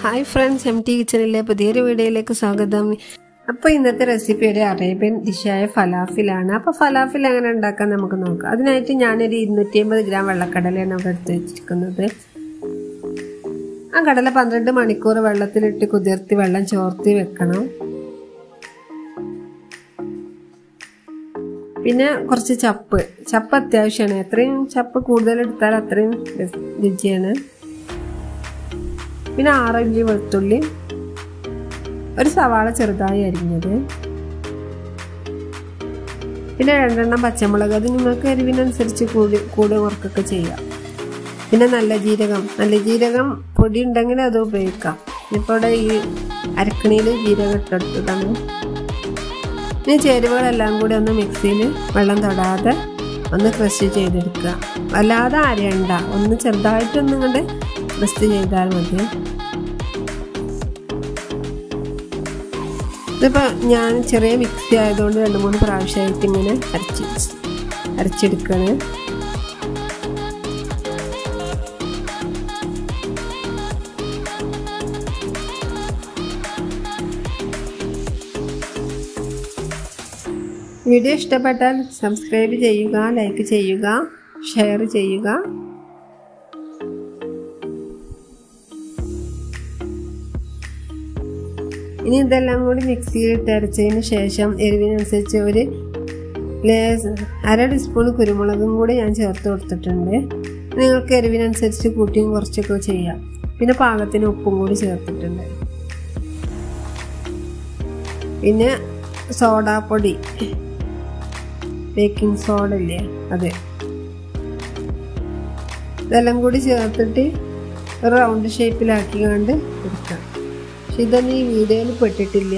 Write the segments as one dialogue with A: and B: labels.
A: Hi friends, MT കിച്ചണിലെ പുതിയൊരു വീഡിയോയിലേക്ക് സ്വാഗതം. അപ്പോൾ ഇന്നത്തെ റെസിപ്പി ഒരു അറേബ്യൻ ഡിഷായ ഫലാഫിലാണ്. അപ്പോൾ ഫലാഫിൽ എങ്ങനെ ഉണ്ടാക്കാൻ നമുക്ക് നോക്കാം. അതിനായിട്ട് ഞാനൊരു 250 ഗ്രാം വെള്ളക്കടലയാണ് ഇവിടെ എടുത്ത് വെച്ചിരിക്കുന്നത്. ആ കടല 12 മണിക്കൂർ വെള്ളത്തിലിട്ട് കുതിർത്തി വെള്ളം ചോർത്തി വെക്കണം. പിന്നെ കുറച്ച് ചപ്പ് അത്യാവശ്യമാണ്. എത്രയും ചപ്പ് കൂടുതൽ എടുത്താൽ അത്രയും രുചിയാണ്. പിന്നെ 6 ഇല്ലി വെളുത്തുള്ളി, ഒരു സവാള ചെറുതായി അരിഞ്ഞത്, പിന്നെ 2 എണ്ണം പച്ചമുളക്. അത് നിങ്ങൾക്ക് എരിവിനനുസരിച്ച് കൂടി കുറക്കൊക്കെ ചെയ്യാം. പിന്നെ നല്ല ജീരകം പൊടി ഉണ്ടെങ്കിൽ അത് ഉപയോഗിക്കാം. ഇപ്പോൾ ഇവിടെ ഈ അരക്കണിയിൽ ജീരകം ഇട്ടെടുത്തതാണ്. ഇനി ചേരുവകളെല്ലാം കൂടി ഒന്ന് മിക്സിയിൽ വെള്ളം തൊടാതെ ഒന്ന് ക്രഷ് ചെയ്തെടുക്കുക. വല്ലാതെ അരയണ്ട, ഒന്ന് ചെറുതായിട്ടൊന്നും കൊണ്ട് ക്രഷ് ചെയ്താൽ മതി. ഇതിപ്പോൾ ഞാൻ ചെറിയ മിക്സി ആയതുകൊണ്ട് 2-3 പ്രാവശ്യമായിട്ട് ഇങ്ങനെ അരച്ചെടുക്കുകയാണ്. വീഡിയോ ഇഷ്ടപ്പെട്ടാൽ സബ്സ്ക്രൈബ് ചെയ്യുക, ലൈക്ക് ചെയ്യുക, ഷെയർ ചെയ്യുക. ഇനി ഇതെല്ലാം കൂടി മിക്സിയിലിട്ട് അരച്ചതിന് ശേഷം എരിവിനനുസരിച്ച് ഒരു 1/2 ടീസ്പൂൺ കുരുമുളകും കൂടി ഞാൻ ചേർത്ത് കൊടുത്തിട്ടുണ്ട്. നിങ്ങൾക്ക് എരിവിനനുസരിച്ച് കൂട്ടിയും കുറച്ചൊക്കെ ചെയ്യാം. പിന്നെ പാകത്തിന് ഉപ്പും കൂടി ചേർത്തിട്ടുണ്ട്. പിന്നെ സോഡാപ്പൊടി, ബേക്കിംഗ് സോഡ ഇല്ലേ, അത് ഇതെല്ലാം കൂടി ചേർത്തിട്ട് ഒരു റൗണ്ട് ഷേപ്പിലാക്കി കൊണ്ട് എടുക്കാം. പക്ഷെ ഇതൊന്നും ഈ വീഡിയോയിൽ പെട്ടിട്ടില്ല.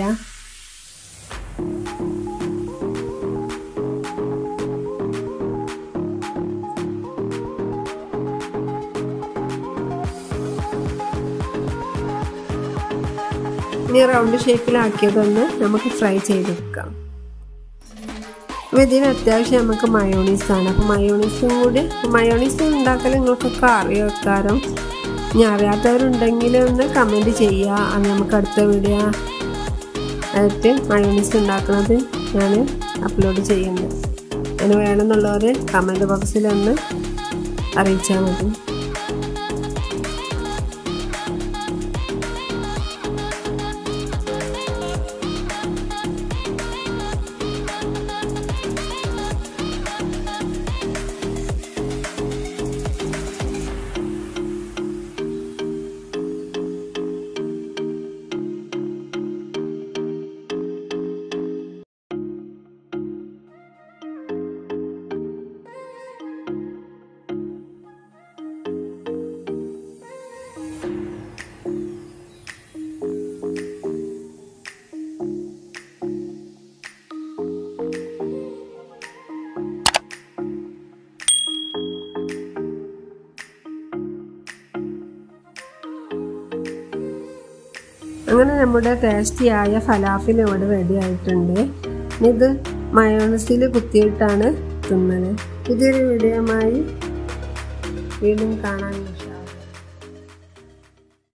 A: ഇനി റൗണ്ട് ഷേപ്പിലാക്കിയതൊന്ന് നമുക്ക് ഫ്രൈ ചെയ്തെടുക്കാം. അപ്പോൾ ഇതിന് അത്യാവശ്യം നമുക്ക് മയോണീസാണ്. അപ്പോൾ മയോണീസ് ഉണ്ടാക്കൽ നിങ്ങൾക്കൊക്കെ അറിയാം. ഇനി അറിയാത്തവരുണ്ടെങ്കിൽ ഒന്ന് കമൻറ്റ് ചെയ്യുക. അത് നമുക്ക് അടുത്ത വീഡിയോ ആയിട്ട് മയോണീസ് ഉണ്ടാക്കുന്നത് ഞാൻ അപ്ലോഡ് ചെയ്യുന്നുണ്ട്. അതിന് വേണമെന്നുള്ളവർ കമൻറ്റ് ബോക്സിലൊന്ന് അറിയിച്ചാൽ മതി. അങ്ങനെ നമ്മുടെ ടേസ്റ്റിയായ ഫലാഫിൽ ഇവിടെ റെഡി ആയിട്ടുണ്ട്. ഇത് മയോണീസിൽ കുത്തിയിട്ടാണ് തിന്നുന്നത്. പുതിയൊരു വീഡിയോയുമായി വീണ്ടും കാണാം.